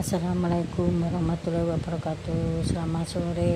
Assalamualaikum warahmatullahi wabarakatuh. Selamat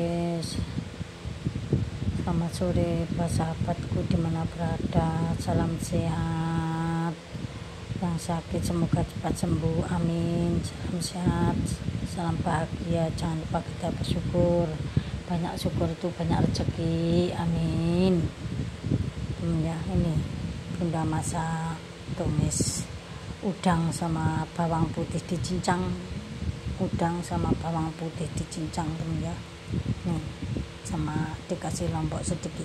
sore para sahabatku dimana berada. Salam sehat. Yang sakit semoga cepat sembuh, amin. Salam sehat, salam bahagia. Jangan lupa kita bersyukur. Banyak syukur itu banyak rezeki, amin. Ya, ini Bunda masak tumis udang sama bawang putih dicincang. Udang sama bawang putih dicincang, teman ya. Nih, sama dikasih lombok sedikit,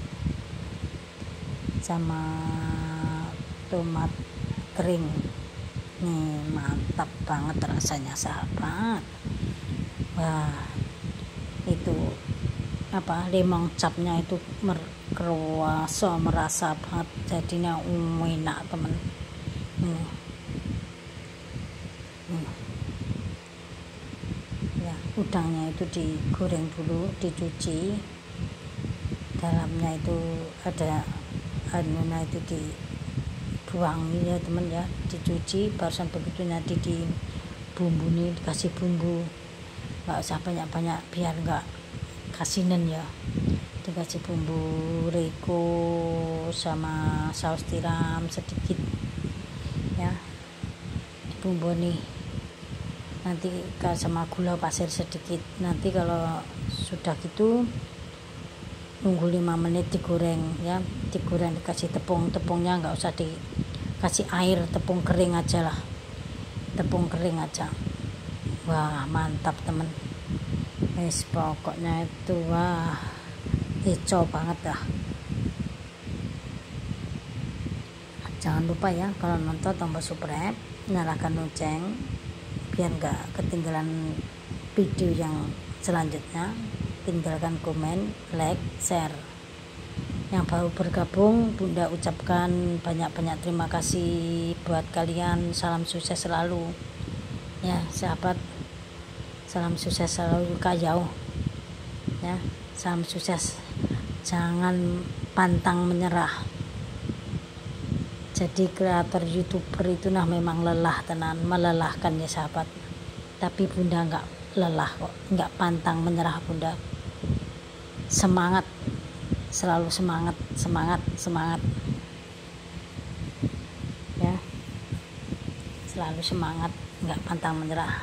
sama tomat kering. Nih, mantap banget rasanya, sahabat. Wah, itu lemong capnya itu merasa banget, jadinya enak, teman. Ya, udangnya itu digoreng dulu, dicuci, dalamnya itu ada anunya itu dibuang ya teman ya, dicuci, barusan begitu nanti dibumbuni, dikasih bumbu, nggak usah banyak-banyak biar nggak kasinan ya, dikasih bumbu riko sama saus tiram sedikit ya, dibumbuni nanti sama gula pasir sedikit. Nanti kalau sudah gitu nunggu 5 menit digoreng ya, digoreng dikasih tepungnya nggak usah dikasih air, tepung kering aja lah, tepung kering aja. Wah, mantap temen, pokoknya itu wah hijau banget dah. Jangan lupa ya, kalau nonton tombol subscribe, nyalakan lonceng biar nggak ketinggalan video yang selanjutnya. Tinggalkan komen, like, share. Yang baru bergabung, Bunda ucapkan banyak-banyak terima kasih buat kalian. Salam sukses selalu ya sahabat, salam sukses selalu kayau ya, salam sukses, jangan pantang menyerah. Jadi kreator youtuber itu memang lelah tenan, melelahkan ya sahabat, tapi Bunda nggak lelah kok, nggak pantang menyerah. Bunda semangat, selalu semangat ya, selalu semangat, nggak pantang menyerah.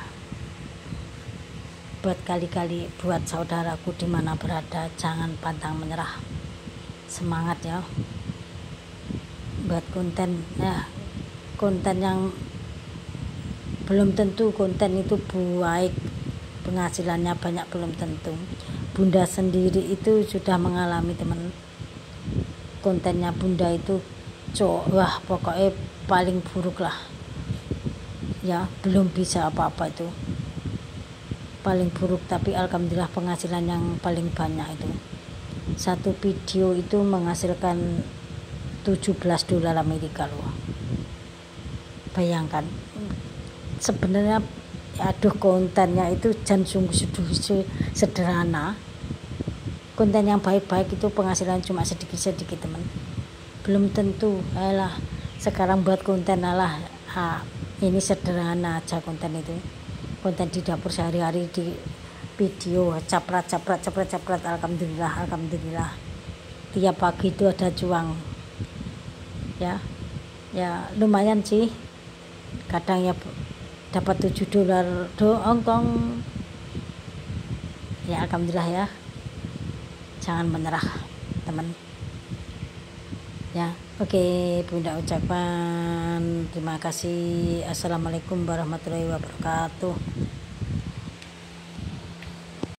Buat kali-kali, buat saudaraku dimana berada, jangan pantang menyerah, semangat ya. Buat konten ya, konten yang belum tentu konten itu baik, penghasilannya banyak, belum tentu. Bunda sendiri itu sudah mengalami teman, kontennya Bunda itu wah pokoknya paling buruk lah ya, belum bisa apa-apa, itu paling buruk. Tapi alhamdulillah penghasilan yang paling banyak itu, satu video itu menghasilkan $17 Amerika loh. Bayangkan, sebenarnya kontennya itu sungguh sederhana. Konten yang baik-baik itu penghasilan cuma sedikit-sedikit teman, belum tentu. Sekarang buat konten ini sederhana aja, konten itu konten di dapur sehari-hari, di video caprat. Alhamdulillah tiap pagi itu ada cuang ya lumayan sih, kadang ya dapat $7 Hongkong ya. Alhamdulillah ya, jangan menyerah teman ya. Oke, Bunda ucapkan terima kasih. Assalamualaikum warahmatullahi wabarakatuh.